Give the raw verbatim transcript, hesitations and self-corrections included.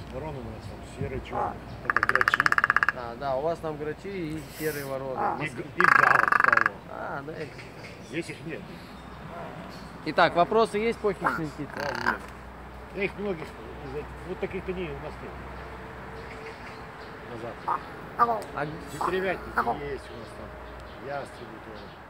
Вороны у нас там серые, черные. Это грачи. А, да, у вас там грачи и серые вороны. И, г- и галок полно. А, да. Здесь их нет. Итак, вопросы есть по хищным птицам? Да, нет. Я их многих, из этих- вот таких коней у нас нет. Назад. А, Ветревятники есть у нас там. Ястребы тоже.